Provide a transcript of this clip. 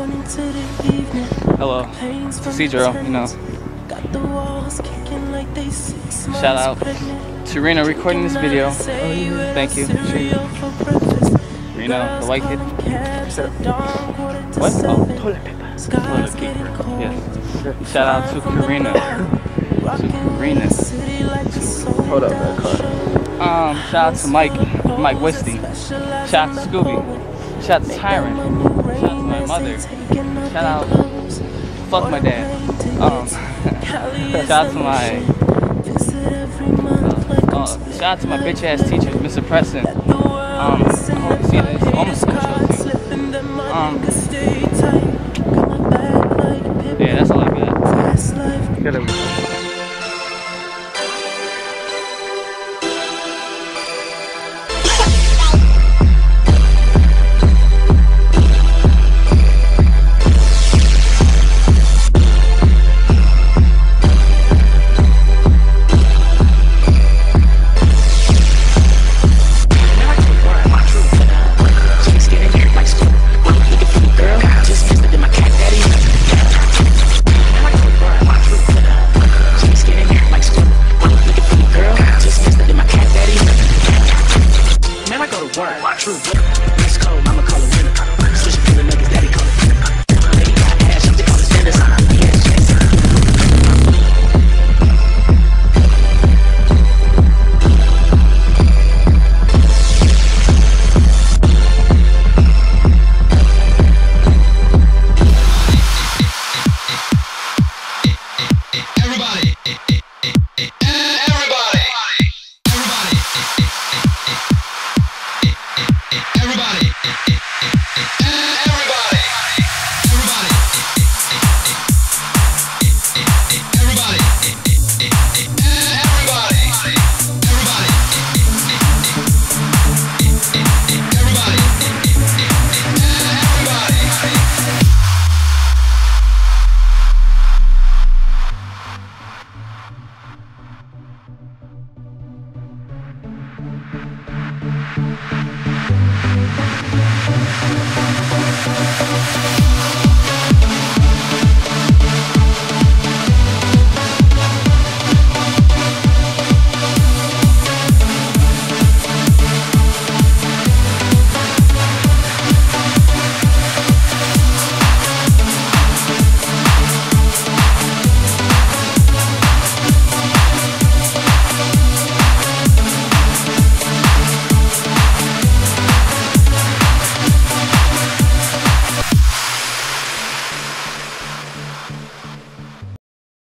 Hello, it's Cedro, you know. Shout out to Reno recording this video. Thank you. Reno, the white kid. What? Oh, toilet paper. Toilet paper. Yes. Shout out to Karina. Hold up, that car. Shout out to Mike Wisty. Shout out to Scooby. Shout out to Tyrant. Shout out to my mother. Shout out. Fuck my dad. Shout out to my. Shout out to my bitch ass teacher, Mr. Preston. I hope you see this. Almost